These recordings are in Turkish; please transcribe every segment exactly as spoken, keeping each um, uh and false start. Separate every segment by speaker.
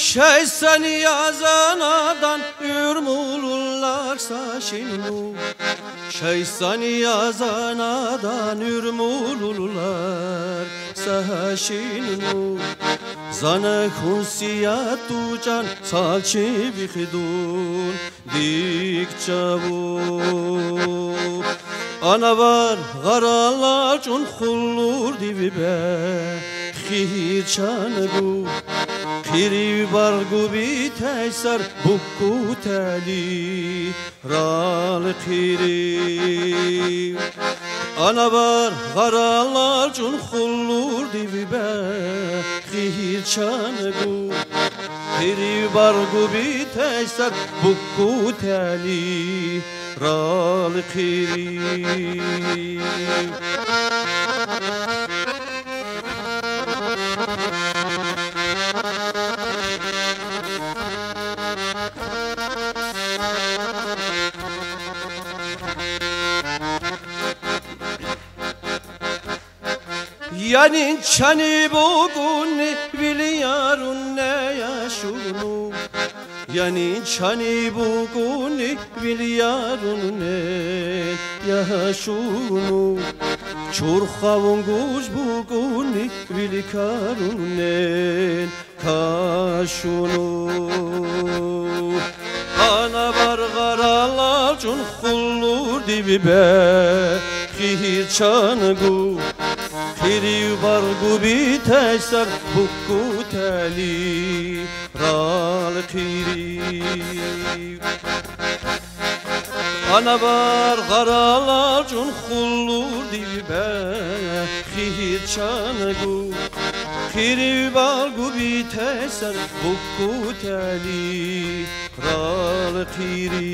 Speaker 1: Şeyseni yazanadan ürmulurlar saçını. Şeyseni yazanadan ürmulurlar saçını. Zane hunsiyat tucan salçı bixidun dik çabuk. Ana var garalar çun hullur divi be khir çangu. Khiri bargu bi teysar bukku teli ral khiri. Ana var garalar çun hullur divi be khir çangu. Khiri bargu bi teysar bukku teli ral khiri. Yani çani bugün biliyorun ne yaşunu. Yani çani bugün biliyorun ne yaşunu. Çurxavun guş bugün bilikarun ne kaşunu. Ana var garalar çun hullur dibi be khir çangu. Khiri bargu bi teysar bukku teli ral khiri. Ana var garalar çun hullur dibi be khir çangu. Khiri bargu bi teysar bukku teli ral khiri.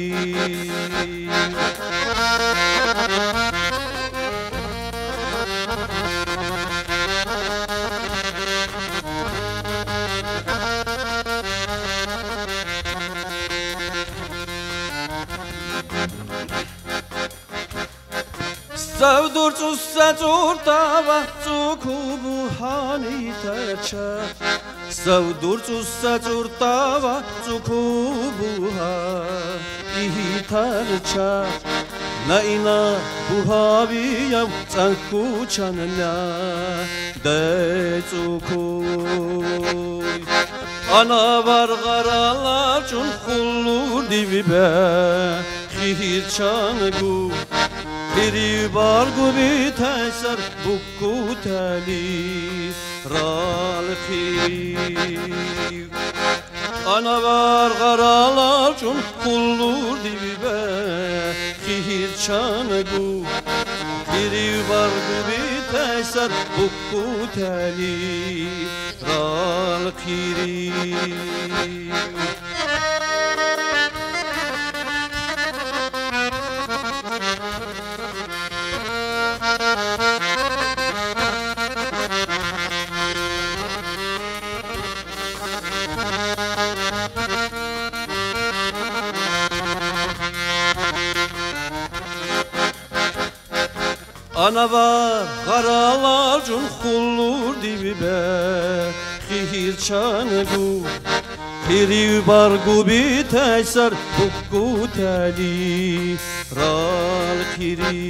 Speaker 1: Savdur cussa curtava cukubu hani terça. Savdur cussa curtava cukubu hani terça. Na ina buhaviyav canku canna de cukuy. Ana var garalar çun hullur divi be khir çangu. Khiri bargu bi teysar bukku teli ral khiri. Ana var garalar çun hullur divi be khir çangu. Khiri bargu bi teysar bukku teli ral khiri. Ana var garalar çun hullur divi be khir çangu. Khiri bargu bi teysar bukku teli ral khiri.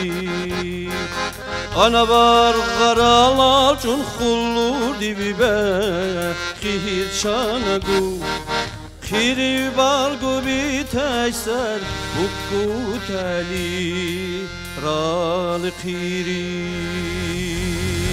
Speaker 1: Ana var garalar çun hullur divi be khir çangu. Khiri bargu bi teysar bukku teli ral khiri.